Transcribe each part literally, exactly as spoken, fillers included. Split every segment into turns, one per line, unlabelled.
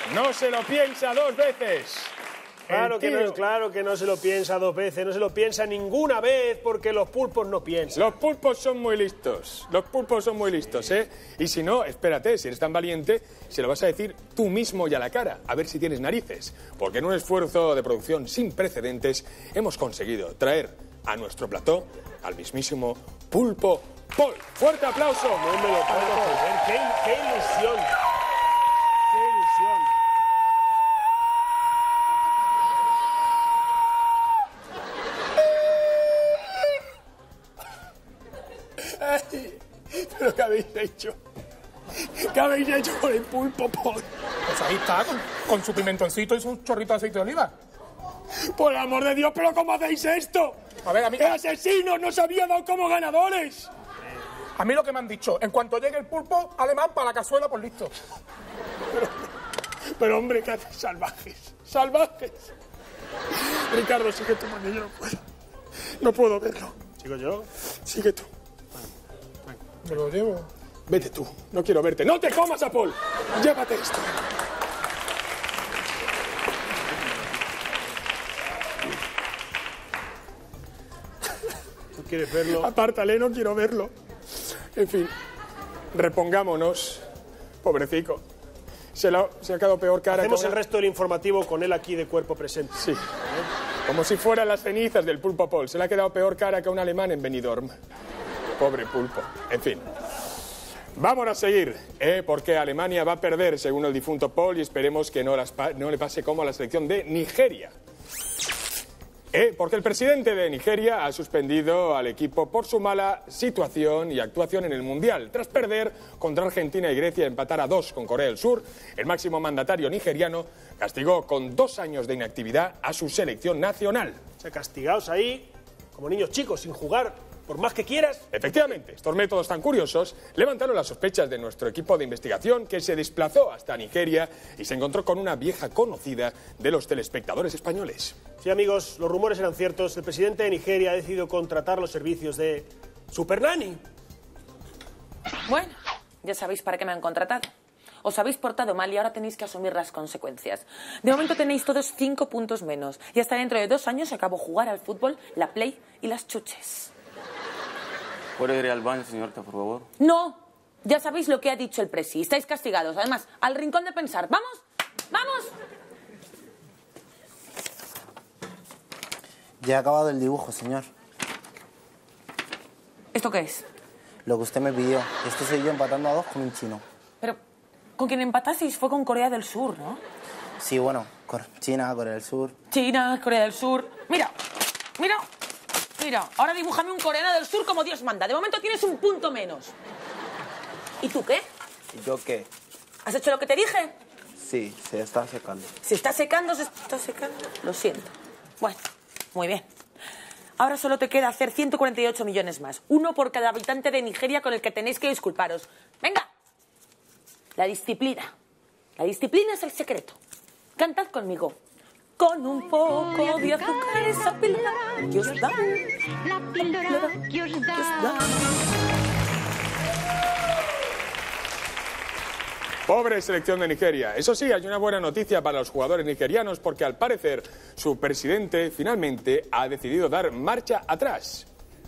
no se lo piensa dos veces.
Claro que, no, claro que no se lo piensa dos veces, no se lo piensa ninguna vez porque los pulpos no piensan.
Los pulpos son muy listos, los pulpos son muy listos, ¿eh? Y si no, espérate, si eres tan valiente, se lo vas a decir tú mismo y a la cara, a ver si tienes narices. Porque en un esfuerzo de producción sin precedentes hemos conseguido traer a nuestro plató al mismísimo Pulpo Paul. ¡Fuerte aplauso!
No me lo puedo creer. ¡Qué, qué ilusión! ¡Qué ilusión!
Ay, ¿pero qué habéis hecho? ¿Qué habéis hecho con el Pulpo Paul?
Pues ahí está, con, con su pimentoncito y su chorrito de aceite de oliva.
¡Por el amor de Dios! ¿Pero cómo hacéis esto?
A ver, a mí...
¡El asesino nos había dado como ganadores!
A mí lo que me han dicho, en cuanto llegue el pulpo alemán para la cazuela, pues listo.
Pero, pero hombre, ¿qué haces? Salvajes, salvajes. Ricardo, sigue tú, porque yo no puedo. No puedo verlo.
¿Sigo yo?
Sigue tú.
Me lo llevo.
Vete tú, no quiero verte. ¡No te comas a Paul! Llévate esto.
¿Tú quieres verlo?
Apártale, no quiero verlo. En fin, repongámonos. Pobrecico. Se, lo, se ha quedado peor cara.
Hacemos
que una...
el resto del informativo con él aquí de cuerpo presente.
Sí. Como si fueran las cenizas del Pulpo Paul. Se le ha quedado peor cara que un alemán en Benidorm. Pobre Pulpo. En fin. Vamos a seguir, ¿eh? Porque Alemania va a perder, según el difunto Paul, y esperemos que no, las pa no le pase como a la selección de Nigeria. ¿Eh? Porque el presidente de Nigeria ha suspendido al equipo por su mala situación y actuación en el Mundial. Tras perder contra Argentina y Grecia y empatar a dos con Corea del Sur, el máximo mandatario nigeriano castigó con dos años de inactividad a su selección nacional.
O sea, castigados ahí, como niños chicos, sin jugar, por más que quieras.
Efectivamente, estos métodos tan curiosos levantaron las sospechas de nuestro equipo de investigación, que se desplazó hasta Nigeria y se encontró con una vieja conocida de los telespectadores españoles.
Sí, amigos, los rumores eran ciertos. El presidente de Nigeria ha decidido contratar los servicios de Super Nanny.
Bueno, ya sabéis para qué me han contratado. Os habéis portado mal y ahora tenéis que asumir las consecuencias. De momento tenéis todos cinco puntos menos. Y hasta dentro de dos años acabo jugar al fútbol, la play y las chuches.
¿Puedo ir al baño, señorita, por favor?
No, ya sabéis lo que ha dicho el presi. Estáis castigados. Además, al rincón de pensar. ¡Vamos! ¡Vamos!
Ya he acabado el dibujo, señor.
¿Esto qué es?
Lo que usted me pidió. Este soy yo empatando a dos con un chino.
Pero con quien empatasteis fue con Corea del Sur, ¿no?
Sí, bueno, con China, Corea del Sur.
China, Corea del Sur. Mira, mira, mira. Ahora dibújame un coreano del sur como Dios manda. De momento tienes un punto menos. ¿Y tú qué?
¿Y yo qué?
¿Has hecho lo que te dije?
Sí, se está secando.
¿Se está secando? ¿Se está secando? Lo siento. Bueno, muy bien. Ahora solo te queda hacer ciento cuarenta y ocho millones más. Uno por cada habitante de Nigeria con el que tenéis que disculparos. ¡Venga! La disciplina. La disciplina es el secreto. Cantad conmigo. Con un poco de azúcar esa píldora que os da.
La píldora que os da.
Pobre selección de Nigeria. Eso sí, hay una buena noticia para los jugadores nigerianos porque al parecer su presidente finalmente ha decidido dar marcha atrás.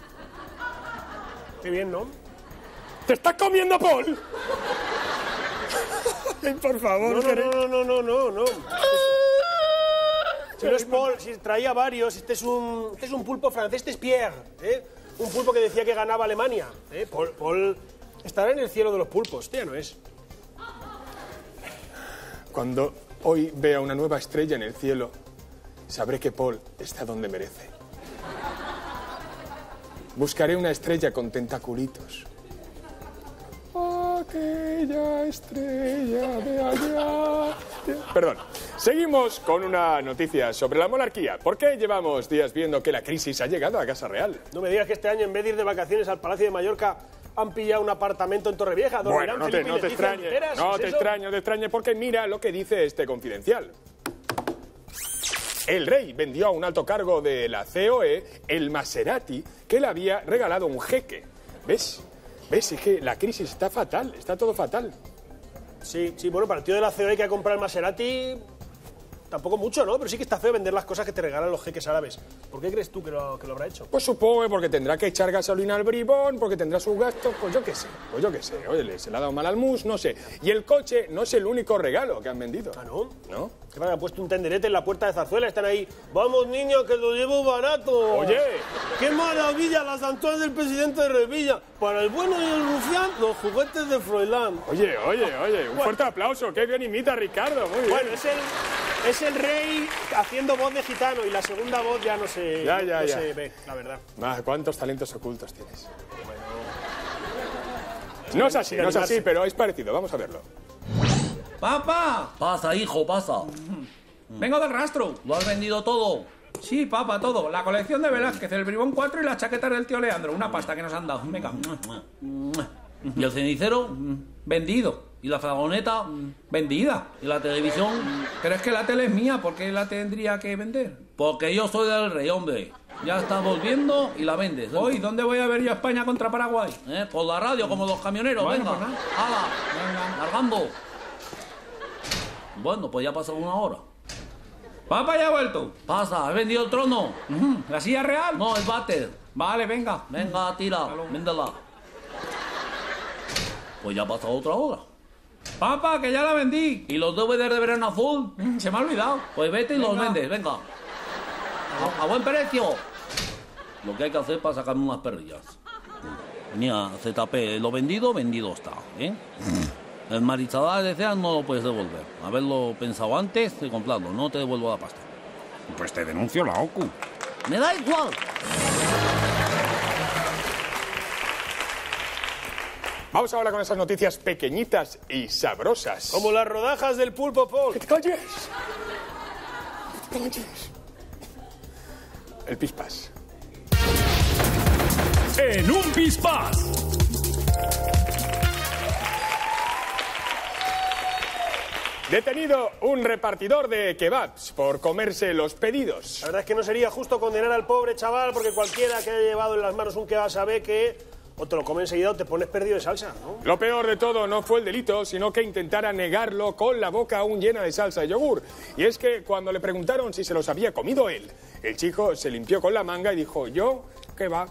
Qué bien, ¿no?
¡Te estás comiendo, Paul! Ay, por favor,
No, no, no, no, no, no, no. Si no es Paul, si traía varios, este es un, este es un pulpo francés, este es Pierre, ¿eh? Un pulpo que decía que ganaba Alemania, ¿eh? Paul, Paul estará en el cielo de los pulpos, este ya no es.
Cuando hoy vea una nueva estrella en el cielo, sabré que Paul está donde merece. Buscaré una estrella con tentaculitos. Aquella estrella de allá. Perdón. Seguimos con una noticia sobre la monarquía. ¿Por qué llevamos días viendo que la crisis ha llegado a Casa Real?
No me digas que este año, en vez de ir de vacaciones al Palacio de Mallorca, han pillado un apartamento en Torrevieja.
Bueno, no te, no te extrañe, no te extrañe, no te extrañe, porque mira lo que dice este confidencial. El rey vendió a un alto cargo de la C O E el Maserati que le había regalado un jeque. ¿Ves? ¿Ves? Es que la crisis está fatal, está todo fatal.
Sí, sí, bueno, para el tío de la C E O hay que comprar el Maserati... Tampoco mucho, ¿no? Pero sí que está feo vender las cosas que te regalan los jeques árabes. ¿Por qué crees tú que lo, que lo habrá hecho?
Pues supongo que porque tendrá que echar gasolina al bribón, porque tendrá sus gastos, pues yo qué sé, pues yo qué sé. Oye, se le ha dado mal al mus, no sé. Y el coche no es el único regalo que han vendido.
¿Ah, no?
¿No?
Que me han puesto un tenderete en la puerta de Zarzuela, están ahí. Vamos, niños, que lo llevo barato.
Oye.
¡Qué maravilla! Las antorchas del presidente de Revilla. Para el bueno y el rufián, los juguetes de Froilán.
Oye, oye, oye, un fuerte aplauso. Qué bien imita a Ricardo, muy bien.
Bueno, es el... Es el rey haciendo voz de gitano y la segunda voz ya no se,
Ya, ya,
no
ya.
se ve, la verdad.
Ah, ¿cuántos talentos ocultos tienes? No es así, no es así, pero es parecido. Vamos a verlo.
¡Papá!
Pasa, hijo, pasa.
Vengo del rastro.
¿Lo has vendido todo?
Sí, papá, todo. La colección de Velázquez, el bribón cuatro y las chaquetas del tío Leandro. Una pasta que nos han dado. Venga.
¿Y el cenicero?
Vendido.
¿Y la fragoneta?
Vendida.
¿Y la televisión?
Pero es que la tele es mía, ¿por qué la tendría que vender?
Porque yo soy del rey, hombre. Ya estás volviendo y la vendes.
Hoy, ¿dónde voy a ver yo a España contra Paraguay?
¿Eh? Por la radio, como los camioneros.
Bueno,
venga.
pues nada.
¡Hala!
Venga.
Largando. Bueno, pues ya ha pasado una hora.
Papá ya ha vuelto.
Pasa, ¿has vendido el trono?
Ujú. ¿La silla real?
No, el váter.
Vale, venga.
Venga, tira, véndela. Pues ya ha pasado otra hora.
Papá, que ya la vendí.
¿Y los D V Ds de Verano Azul?
Se me ha olvidado.
Pues vete y
Venga.
los vendes, venga. A, a buen precio. Lo que hay que hacer para sacarme unas perrillas. Mira, Z P, lo vendido, vendido está, ¿eh? El mariscal de Ceas no lo puedes devolver. Haberlo pensado antes de comprarlo, no te devuelvo la pasta.
Pues te denuncio la O C U.
¡Me da igual!
Vamos ahora con esas noticias pequeñitas y sabrosas.
Como las rodajas del pulpo Paul.
¡Que te calles! ¡Que te calles! El pispas.
En un pispás.
Detenido un repartidor de kebabs por comerse los pedidos.
La verdad es que no sería justo condenar al pobre chaval porque cualquiera que haya llevado en las manos un kebab sabe que o te lo come enseguida o te pones perdido de salsa, ¿no?
Lo peor de todo no fue el delito, sino que intentara negarlo con la boca aún llena de salsa y yogur. Y es que cuando le preguntaron si se los había comido él, el chico se limpió con la manga y dijo, yo, kebab.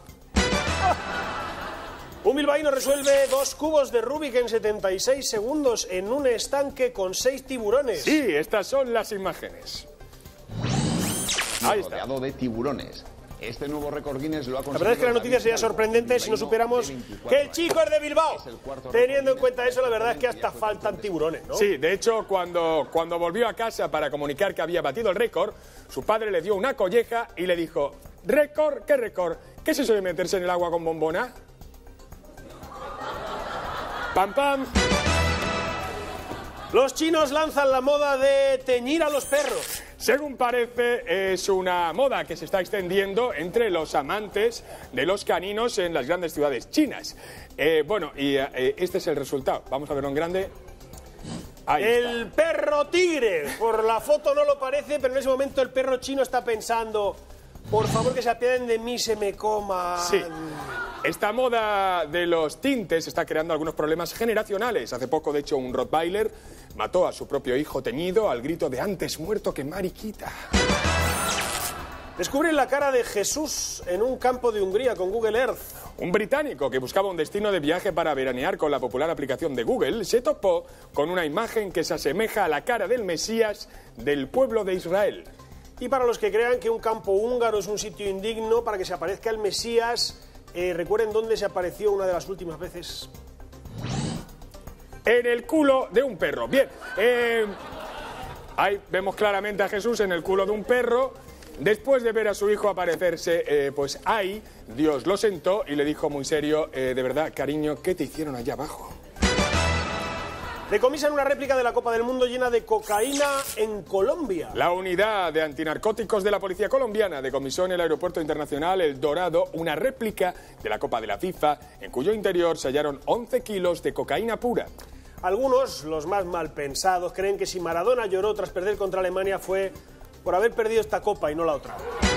Un bilbaíno resuelve dos cubos de Rubik en setenta y seis segundos en un estanque con seis tiburones.
Sí, estas son las imágenes. Ahí está.
Rodeado de tiburones. Este nuevo récord Guinness lo ha conseguido.
La verdad es que la noticia sería sorprendente si no supiéramos que el chico es de Bilbao. Teniendo en cuenta eso, la verdad es que hasta faltan tiburones, ¿no?
Sí, de hecho, cuando, cuando volvió a casa para comunicar que había batido el récord, su padre le dio una colleja y le dijo, ¿récord? ¿Qué récord? ¿Qué es eso de meterse en el agua con bombona? ¡Pam, pam!
Los chinos lanzan la moda de teñir a los perros.
Según parece, es una moda que se está extendiendo entre los amantes de los caninos en las grandes ciudades chinas. Eh, bueno, y eh, este es el resultado. Vamos a verlo en grande. Ahí
el
está.
Perro tigre. Por la foto no lo parece, pero en ese momento el perro chino está pensando, por favor que se apiaden de mí, se me coma.
Sí. Esta moda de los tintes está creando algunos problemas generacionales. Hace poco, de hecho, un Rottweiler mató a su propio hijo teñido al grito de antes muerto que mariquita.
Descubren la cara de Jesús en un campo de Hungría con Google Earth.
Un británico que buscaba un destino de viaje para veranear con la popular aplicación de Google se topó con una imagen que se asemeja a la cara del Mesías del pueblo de Israel.
Y para los que crean que un campo húngaro es un sitio indigno para que se aparezca el Mesías, eh, recuerden dónde se apareció una de las últimas veces.
En el culo de un perro. Bien, eh, ahí vemos claramente a Jesús en el culo de un perro. Después de ver a su hijo aparecerse, eh, pues ahí Dios lo sentó y le dijo muy serio, eh, de verdad, cariño, ¿qué te hicieron allá abajo?
Decomisan una réplica de la Copa del Mundo llena de cocaína en Colombia.
La unidad de antinarcóticos de la policía colombiana decomisó en el aeropuerto internacional El Dorado una réplica de la Copa de la FIFA, en cuyo interior se hallaron once kilos de cocaína pura.
Algunos, los más mal pensados, creen que si Maradona lloró tras perder contra Alemania fue por haber perdido esta copa y no la otra.